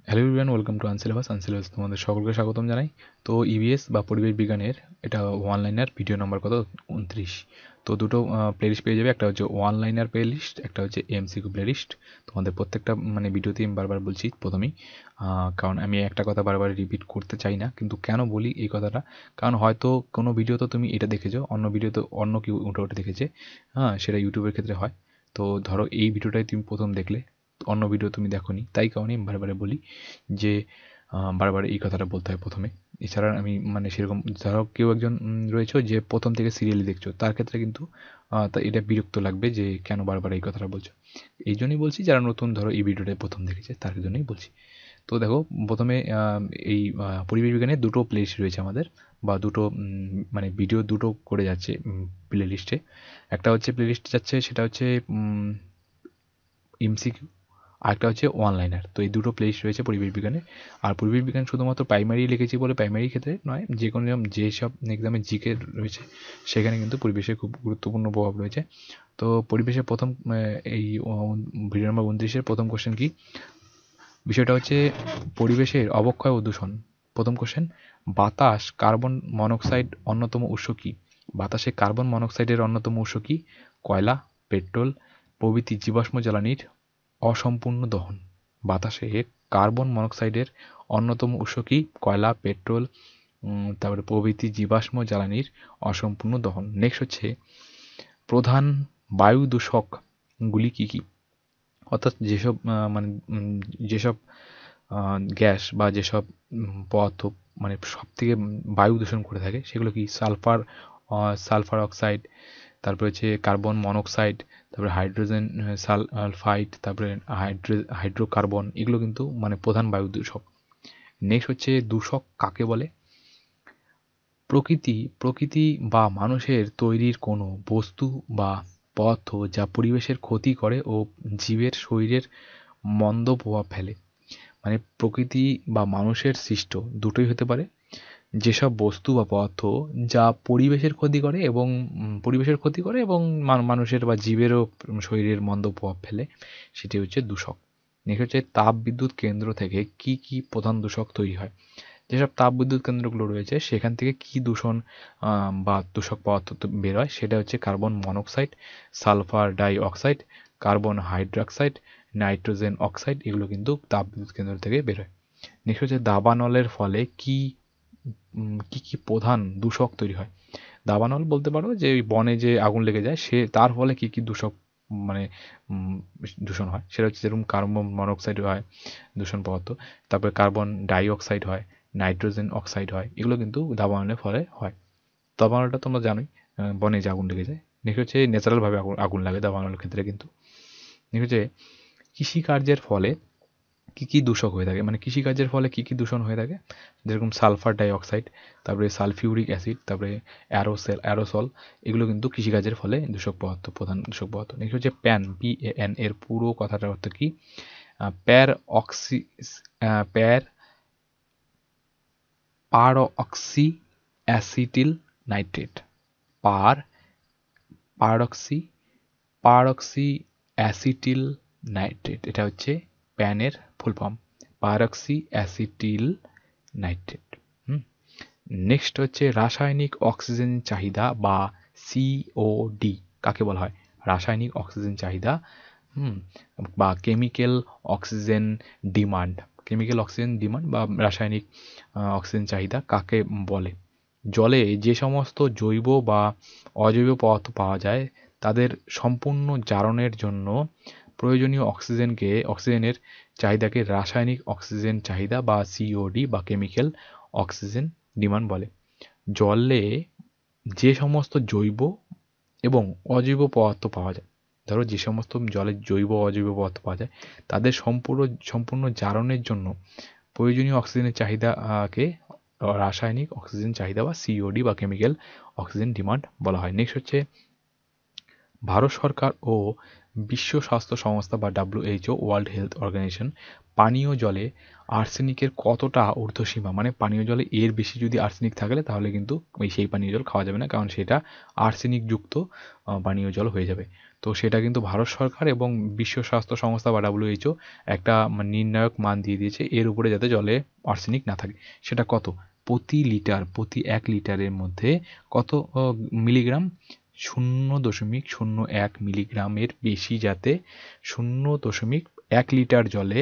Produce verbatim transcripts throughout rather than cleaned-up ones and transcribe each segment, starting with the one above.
Hello everyone, welcome to Unsyllabus Unsyllabus তোমাদের সকলকে স্বাগতম জানাই। তো ইভিএস বা পরিবেশ বিজ্ঞানের এটা ওয়ানলাইনার ভিডিও নাম্বার কত উনত্রিশ। তো দুটো প্লেলিস্ট পেয়ে যাবে, একটা হচ্ছে ওয়ানলাইনার প্লেলিস্ট, একটা হচ্ছে এমসিকিউ প্লেলিস্ট। তোমাদের প্রত্যেকটা মানে ভিডিওতে আমি বারবার বলছি প্রথমেই, কারণ আমি একটা কথা বারবার রিপিট করতে চাই না। কিন্তু কেন বলি এই কথাটা, কারণ হয়তো কোনো ভিডিও তো তুমি এটা দেখেছো, অন্য ভিডিও তো অন্য কেউ উঠে উঠে দেখেছে, হ্যাঁ সেটা ইউটিউবের ক্ষেত্রে হয়। তো ধরো এই ভিডিওটাই তুমি প্রথম দেখলে, অন্য ভিডিও তুমি দেখোনি, তাই কারণে আমি বারবার বলি যে বারবার এই কথাটা বলতে হয় প্রথমে। এছাড়া আমি মানে সেরকম ধরো কেউ একজন রয়েছে যে প্রথম থেকে সিরিয়ালি দেখছো, তার ক্ষেত্রে কিন্তু তা এটা বিরক্ত লাগবে যে কেন বারবার এই কথাটা বলছো। এই জন্যই বলছি যারা নতুন ধরো এই ভিডিওটা প্রথম দেখেছে তার জন্যই বলছি। তো দেখো প্রথমে এই পরিবেশ বিজ্ঞানের দুটো প্লেলিস্ট রয়েছে আমাদের, বা দুটো মানে ভিডিও দুটো করে যাচ্ছে প্লে লিস্টে। একটা হচ্ছে প্লে লিস্ট যাচ্ছে সেটা হচ্ছে এমসিকিউ, আরেকটা হচ্ছে ওয়ানলাইনার। তো এই দুটো প্লেলিস্ট রয়েছে পরিবেশ বিজ্ঞানে। আর পরিবেশ বিজ্ঞান শুধুমাত্র প্রাইমারি লিখেছি বলে প্রাইমারি ক্ষেত্রে নয়, যে কোনো যেসব এক্সামে জিকে রয়েছে সেখানে কিন্তু পরিবেশের খুব গুরুত্বপূর্ণ প্রভাব রয়েছে। তো পরিবেশের প্রথম এই ভিডিও নম্বর উনত্রিশের প্রথম কোশ্চেন কি, বিষয়টা হচ্ছে পরিবেশের অবক্ষয় ও দূষণ। প্রথম কোশ্চেন, বাতাস কার্বন মনোক্সাইড অন্যতম উৎস কি? বাতাসে কার্বন মনোক্সাইডের অন্যতম উৎস কি? কয়লা, পেট্রোল প্রভৃতি জীবাশ্ম জ্বালানির অসম্পূর্ণ দহন। বাতাসে কার্বন মনোক্সাইডের অন্যতম উৎস কি? কয়লা, পেট্রোল তারপরে প্রভৃতি জীবাশ্ম জ্বালানির অসম্পূর্ণ দহন। নেক্সট হচ্ছে প্রধান বায়ু দূষকগুলি কি কি? অর্থাৎ যেসব মানে যেসব গ্যাস বা যেসব পদার্থ মানে সব থেকে বায়ু দূষণ করে থাকে সেগুলো কি? সালফার সালফার অক্সাইড, তারপরে হচ্ছে কার্বন মনোক্সাইড, তারপরে হাইড্রোজেন সালফাইড, তারপরে হাইড্রো হাইড্রোকার্বন, এগুলো কিন্তু মানে প্রধান বায়ু দূষক। নেক্সট হচ্ছে দূষক কাকে বলে? প্রকৃতি প্রকৃতি বা মানুষের তৈরির কোনো বস্তু বা পদার্থ যা পরিবেশের ক্ষতি করে ও জীবের শরীরের মন্দ প্রভাব ফেলে। মানে প্রকৃতি বা মানুষের সৃষ্ট দুটোই হতে পারে, যেসব বস্তু বা পদার্থ যা পরিবেশের ক্ষতি করে এবং পরিবেশের ক্ষতি করে এবং মানুষের বা জীবেরও শরীরের মন্দ প্রভাব ফেলে, সেটি হচ্ছে দূষক। নেক্সট হচ্ছে তাপবিদ্যুৎ কেন্দ্র থেকে কি কি প্রধান দূষক তৈরি হয়? যেসব তাপবিদ্যুৎ কেন্দ্রগুলো রয়েছে সেখান থেকে কি দূষণ বা দূষক পদার্থ বের হয়, সেটা হচ্ছে carbon monoxide, sulphur dioxide, carbon hydroxide, nitrogen oxide, এগুলো কিন্তু তাপবিদ্যুৎ কেন্দ্র থেকে বের হয়। নেক্সট হচ্ছে দাবানলের ফলে কি কি কি প্রধান দূষক তৈরি হয়? দাবানল বলতে পারো যে বনে যে আগুন লেগে যায় সে তার ফলে কি কি দূষক মানে দূষণ হয়, সেটা হচ্ছে যেরকম কার্বন মনোক্সাইড হয় দূষণ পদার্থ, তারপরে কার্বন ডাই অক্সাইড হয়, নাইট্রোজেন অক্সাইড হয়, এগুলো কিন্তু দাবানলের ফলে হয়। দাবানলটা তোমরা জানোই, বনে যে আগুন লেগে যায়। নেক্সট হচ্ছে ন্যাচারালভাবে আগুন আগুন লাগে দাবানলের ক্ষেত্রে কিন্তু। নেক্সট হচ্ছে কৃষিকার্যের ফলে কি কি দূষক হয়ে থাকে, মানে কৃষিকাজের ফলে কি কি দূষণ হয়ে থাকে, যেরকম সালফার ডাই অক্সাইড, তারপরে সালফিউরিক অ্যাসিড, তারপরে অ্যারোসেল অ্যারোসল, এগুলো কিন্তু কৃষিকাজের ফলে দূষক পদার্থ, প্রধান দূষক পদার্থ। নেক্সট হচ্ছে প্যান, পি এ এন, এর পুরো কথাটার অর্থ কি? Per oxy per per oxy acetyl nitrate, per peroxy peroxy acetyl nitrate, এটা হচ্ছে প্যানের full form, peroxy acetyl nitrate. Hmm next হচ্ছে রাসায়নিক অক্সিজেন চাহিদা বা সিওডি কাকে বলা হয়? রাসায়নিক অক্সিজেন চাহিদা হুম বা chemical oxygen demand, chemical oxygen demand বা রাসায়নিক অক্সিজেন চাহিদা কাকে বলে? জলে যে সমস্ত জৈব বা অজৈব পদার্থ পাওয়া যায় তাদের সম্পূর্ণ জারণের জন্য প্রয়োজনীয় অক্সিজেনকে অক্সিজেনের চাহিদাকে রাসায়নিক অক্সিজেন চাহিদা বা সিওডি বা কেমিক্যাল অক্সিজেন ডিমান্ড বলে। জলে যে সমস্ত জৈব এবং অজৈব পদার্থ পাওয়া যায়, ধরো যে সমস্ত জলে জৈব অজৈব পদার্থ পাওয়া যায় তাদের সম্পূর্ণ সম্পূর্ণ জারণের জন্য প্রয়োজনীয় অক্সিজেনের চাহিদাকে রাসায়নিক অক্সিজেন চাহিদা বা সিওডি বা কেমিক্যাল অক্সিজেন ডিমান্ড বলা হয়। নেক্সট হচ্ছে ভারত সরকার ও বিশ্ব স্বাস্থ্য সংস্থা বা ডাব্লিউএইচও ওয়ার্ল্ড হেলথ অর্গানাইজেশন পানীয় জলে আর্সেনিকের কতটা ঊর্ধ্বসীমা, মানে পানীয় জলে এর বেশি যদি আর্সেনিক থাকলে তাহলে কিন্তু ওই সেই পানীয় জল খাওয়া যাবে না, কারণ সেটা আর্সেনিকযুক্ত পানীয় জল হয়ে যাবে। তো সেটা কিন্তু ভারত সরকার এবং বিশ্ব স্বাস্থ্য সংস্থা বা ডাব্লিউএইচও একটা নির্ণায়ক মান দিয়ে দিয়েছে এর উপরে যাতে জলে আর্সেনিক না থাকে। সেটা কত? প্রতি লিটার প্রতি এক লিটারের মধ্যে কত মিলিগ্রাম? শূন্য দশমিক শূন্য এক মিলিগ্রামের বেশি যাতে শূন্য দশমিক এক লিটার জলে,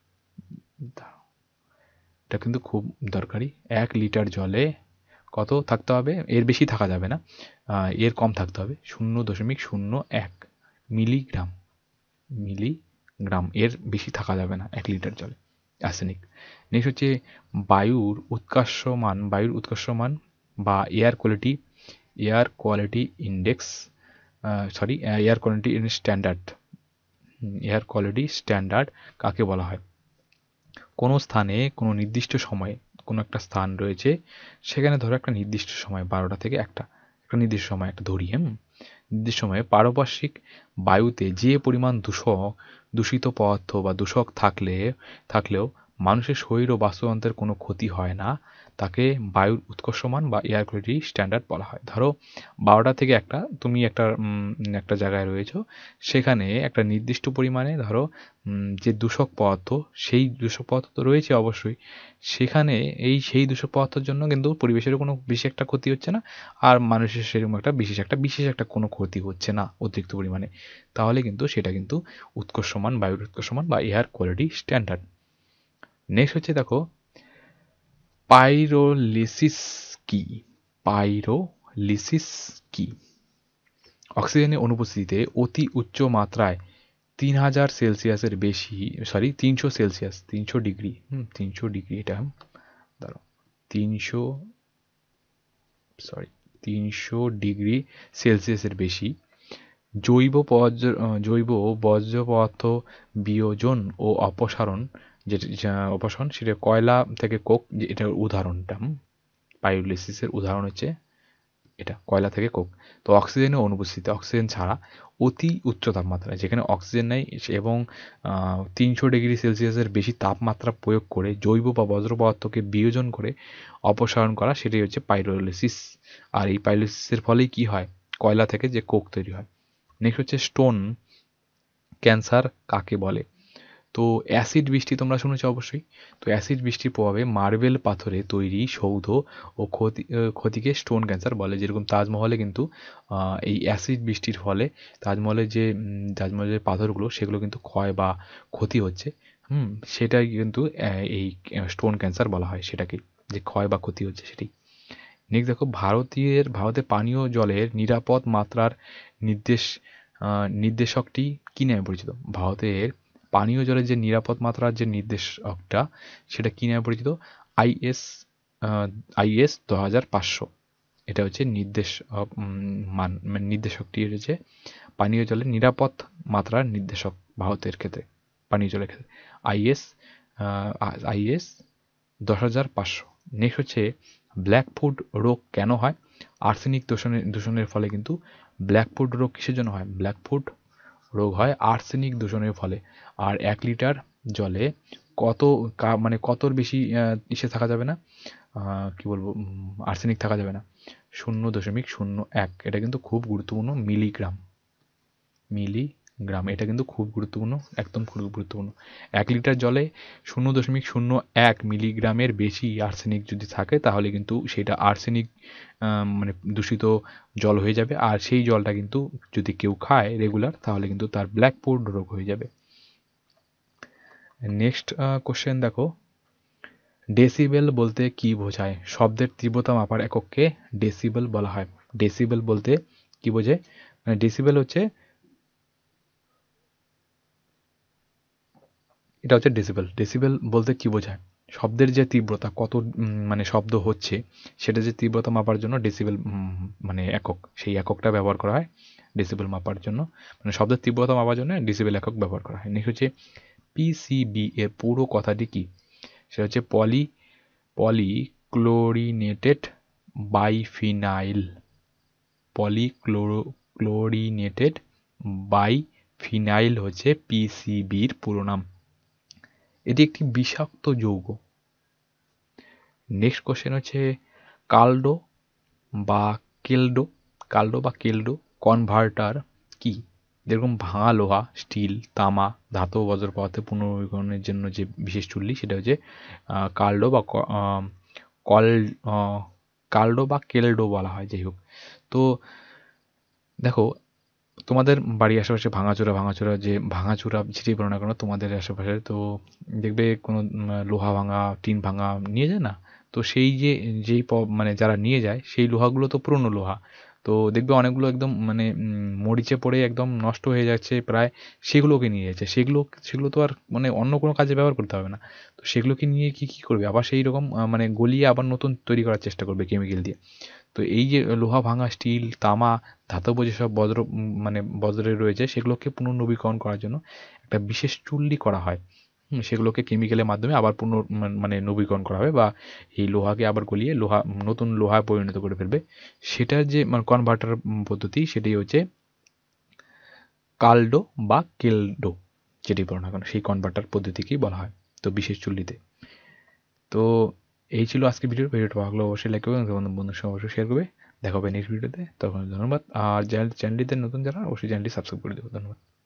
এটা কিন্তু খুব দরকারি, এক লিটার জলে কত থাকতে হবে? এর বেশি থাকা যাবে না, এর কম থাকতে হবে, শূন্য দশমিক শূন্য এক মিলিগ্রাম মিলিগ্রাম এর বেশি থাকা যাবে না এক লিটার জলে আর্সেনিক। নেক্সট হচ্ছে বায়ুর উৎকর্ষমান বায়ুর উৎকর্ষমান বা air quality air quality index sorry air quality standard air quality standard কাকে বলা হয়? কোনো স্থানে কোনো নির্দিষ্ট সময়ে কোনো একটা স্থান রয়েছে, সেখানে ধরো একটা নির্দিষ্ট সময় বারোটা থেকে একটা একটা নির্দিষ্ট সময় একটা ধরি হ্যাঁ নির্দিষ্ট সময়ে পারপার্শ্বিক বায়ুতে যে পরিমাণ দূষক দূষিত পদার্থ বা দূষক থাকলে থাকলেও মানুষের শরীর ও বাস্তুতন্ত্রের কোনো ক্ষতি হয় না, তাকে বায়ুর উৎকর্ষমান বা এয়ার কোয়ালিটি স্ট্যান্ডার্ড বলা হয়। ধরো বারোটা থেকে একটা তুমি একটা একটা জায়গায় রয়েছো, সেখানে একটা নির্দিষ্ট পরিমাণে ধরো যে দূষক পদার্থ, সেই দূষক পদার্থ তো রয়েছে অবশ্যই, সেখানে এই সেই দূষক পদার্থের জন্য কিন্তু পরিবেশেরও কোনো বিশেষ একটা ক্ষতি হচ্ছে না, আর মানুষের সেরকম একটা বিশেষ একটা বিশেষ একটা কোনো ক্ষতি হচ্ছে না অতিরিক্ত পরিমাণে, তাহলে কিন্তু সেটা কিন্তু উৎকর্ষমান বায়ুর উৎকর্ষমান বা এয়ার কোয়ালিটি স্ট্যান্ডার্ড। নেক্সট হচ্ছে দেখো পাইরোলিসিস কি? পাইরোলিসিস কি? অক্সিজেনের অনুপস্থিতিতে অতি উচ্চ মাত্রায় তিন হাজার সেলসিয়াসের বেশি সরি তিনশো সেলসিয়াস তিনশো ডিগ্রি হুম তিনশো ডিগ্রি এটা ধরো তিনশো সরি তিনশো ডিগ্রি সেলসিয়াসের বেশি জৈব বর্জ্য জৈব বর্জ্য পদার্থ বিয়োজন ও অপসারণ, যেটা অপসারণ সেটা কয়লা থেকে কোক, যে এটার উদাহরণটা পাইরোলিসিসের উদাহরণ হচ্ছে এটা কয়লা থেকে কোক। তো অক্সিজেনের অনুপস্থিতি অক্সিজেন ছাড়া অতি উচ্চ তাপমাত্রায় যেখানে অক্সিজেন নেই এবং তিনশো ডিগ্রি সেলসিয়াসের বেশি তাপমাত্রা প্রয়োগ করে জৈব বা বজ্র পদার্থকে বিয়োজন করে অপসারণ করা, সেটাই হচ্ছে পাইরোলিসিস। আর এই পাইরোলিসিসের ফলেই কি হয়? কয়লা থেকে যে কোক তৈরি হয়। নেক্সট হচ্ছে স্টোন ক্যান্সার কাকে বলে? তো অ্যাসিড বৃষ্টি তোমরা শুনেছো অবশ্যই। তো অ্যাসিড বৃষ্টির প্রভাবে মার্বেল পাথরে তৈরি সৌধ ও ক্ষতি ক্ষতিকে স্টোন ক্যান্সার বলে। যেরকম তাজমহলে কিন্তু এই অ্যাসিড বৃষ্টির ফলে তাজমহলের যে তাজমহলের পাথরগুলো সেগুলো কিন্তু ক্ষয় বা ক্ষতি হচ্ছে, হুম সেটাই কিন্তু এই স্টোন ক্যান্সার বলা হয়, সেটাকে যে ক্ষয় বা ক্ষতি হচ্ছে সেটাই। নেক্সট দেখো ভারতীয়ের ভারতে পানীয় জলের নিরাপদ মাত্রার নির্দেশ নির্দেশকটি কী নামে পরিচিত? ভারতের পানীয় জলের যে নিরাপদ মাত্রার যে নির্দেশকটা সেটা কী নামে পরিচিত? আইএস আইএস দু হাজার পাঁচশো, এটা হচ্ছে নির্দেশ মান নির্দেশকটি হচ্ছে পানীয় জলের নিরাপদ মাত্রার নির্দেশক ভারতের ক্ষেত্রে, পানীয় জলের ক্ষেত্রে আইএস আইএস দশ হাজার পাঁচশো। নেক্সট হচ্ছে ব্ল্যাকফুট রোগ কেন হয়? আর্সেনিক দূষণের দূষণের ফলে কিন্তু ব্ল্যাকফুট রোগ কিসের জন্য হয়? ব্ল্যাকফুট রোগ হয় আর্সেনিক দূষণের ফলে। আর এক লিটার জলে কত মানে কতর বেশি ইসে থাকা যাবে না, কি বলবো আর্সেনিক থাকা যাবে না, শূন্য দশমিক শূন্য এক, এটা কিন্তু খুব গুরুত্বপূর্ণ, মিলিগ্রাম মিলিগ্রাম এটা কিন্তু খুব গুরুত্বপূর্ণ, একদম খুব গুরুত্বপূর্ণ। এক লিটার জলে শূন্য দশমিক শূন্য এক মিলিগ্রামের বেশি আর্সেনিক যদি থাকে তাহলে কিন্তু সেটা আর্সেনিক মানে দূষিত জল হয়ে যাবে, আর সেই জলটা কিন্তু যদি কেউ খায় রেগুলার তাহলে কিন্তু তার ব্ল্যাকফুট রোগ হয়ে যাবে। নেক্সট কোশ্চেন দেখো, ডেসিবেল বলতে কি বোঝায়? শব্দের তীব্রতা মাপার একককে ডেসিবেল বলা হয়। ডেসিবেল বলতে কি বোঝায়? মানে ডেসিবেল হচ্ছে এটা হচ্ছে ডেসিবেল ডেসিবেল বলতে কি বোঝায়? শব্দের যে তীব্রতা কত মানে শব্দ হচ্ছে সেটা যে তীব্রতা মাপার জন্য ডেসিবেল মানে একক, সেই এককটা ব্যবহার করা হয় ডেসিবেল মাপার জন্য, মানে শব্দের তীব্রতা মাপার জন্য ডেসিবেল একক ব্যবহার করা হয়। নেক্সট হচ্ছে পিসিবি এর পুরো কথাটি কি? সেটা হচ্ছে poly polychlorinated biphenyl polychlorinated biphenyl হচ্ছে পিসিবির পুরো নাম। এটি একটি বিষাক্ত যৌগ। নেক্সট কোশ্চেন হচ্ছে কালডো বা কেলডো কালডো বা কেলডো কনভার্টার কি? যেরকম ভাঙা লোহা, স্টিল, তামা, ধাতব বজ্র পদার্থের পুনর্নবীকরণের জন্য যে বিশেষ চুল্লি সেটা হচ্ছে কালডো বা কল কালডো বা কেলডো বলা হয়। যাই হোক, তো দেখো তোমাদের বাড়ির আশেপাশে ভাঙাচোরা ভাঙাচোরা যে ভাঙাচোরা যেটি বলো না কেন তোমাদের আশেপাশে, তো দেখবে কোনো লোহা ভাঙা, টিন ভাঙা নিয়ে যায় না, তো সেই যে যেই মানে যারা নিয়ে যায় সেই লোহাগুলো তো পুরনো লোহা, তো দেখবে অনেকগুলো একদম মানে মরিচে পড়ে একদম নষ্ট হয়ে যাচ্ছে প্রায়, সেগুলোকে নিয়ে যাচ্ছে। সেগুলো সেগুলো তো আর মানে অন্য কোনো কাজে ব্যবহার করতে হবে না, তো সেগুলোকে নিয়ে কি কী করবে, আবার সেই রকম মানে গলিয়ে আবার নতুন তৈরি করার চেষ্টা করবে কেমিক্যাল দিয়ে। তো এই যে লোহা ভাঙা, স্টিল, তামা, ধাতব যেসব বজ্র মানে বজ্রে রয়েছে সেগুলোকে পুনর্নবীকরণ করার জন্য একটা বিশেষ চুল্লি করা হয়। সেগুলোকে কেমিক্যালের মাধ্যমে আবার পুনঃ মানে নবীকরণ করা হবে বা এই লোহাকে আবার গলিয়ে লোহা নতুন লোহায় পরিণত করে ফেলবে। সেটার যে মানে কনভার্টার পদ্ধতি সেটাই হচ্ছে কালডো বা কেলডো, যেটি বলো না কেন সেই কনভার্টার পদ্ধতিকেই বলা হয়, তো বিশেষ চুল্লিতে। তো এই ছিল আজকে ভিডিও। ভিডিওটা ভালো লাগলে অবশ্যই লাইক করবে এবং তোমাদের বন্ধুর সঙ্গে অবশ্যই শেয়ার করবে। দেখা হবে নেক্সট ভিডিওতে, তখন ধন্যবাদ। আর চ্যানেলটিতে নতুন যারা অবশ্যই চ্যানেলটি সাবস্ক্রাইব করে দেবো। ধন্যবাদ।